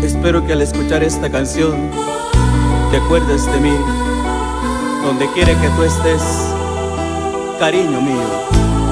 Espero que al escuchar esta canción te acuerdes de mí, donde quiera que tú estés, cariño mío.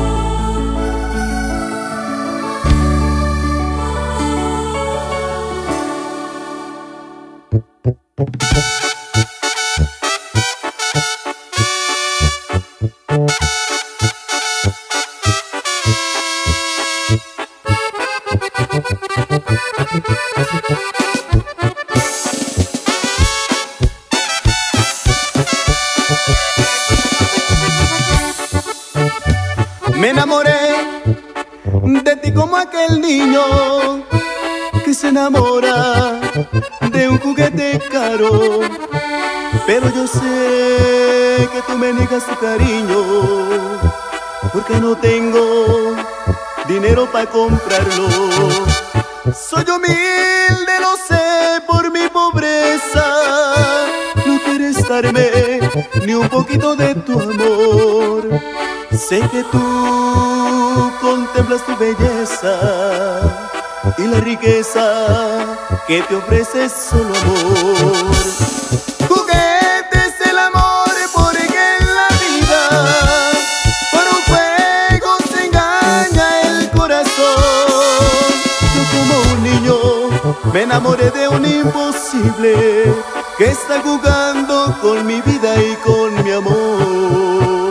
Me enamoré de ti como aquel niño que se enamora de un juguete caro, pero yo sé que tú me niegas tu cariño porque no tengo dinero para comprarlo. Soy humilde, lo sé por mi pobreza, no quieres darme ni un poquito de tu amor. Sé que tú contemplas tu belleza y la riqueza que te ofrece solo amor. Juguete es el amor porque en la vida por un juego se engaña el corazón. Yo como un niño me enamoré de un imposible que está jugando con mi vida y con mi amor.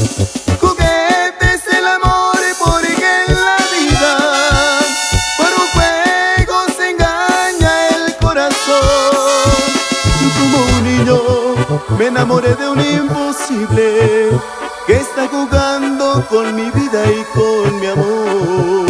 Me enamoré de un imposible que está jugando con mi vida y con mi amor.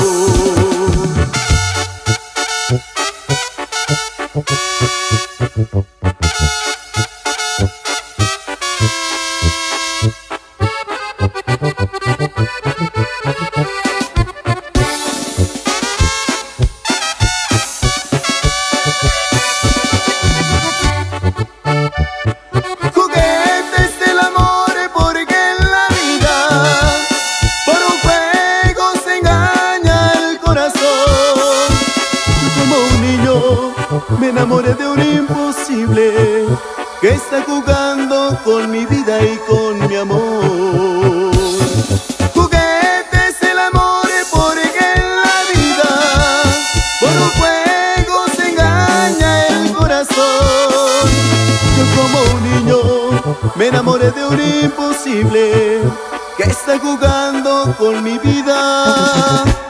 Me enamoré de un imposible que está jugando con mi vida y con mi amor. Juguete es el amor porque en la vida por un juego se engaña el corazón. Yo como un niño me enamoré de un imposible que está jugando con mi vida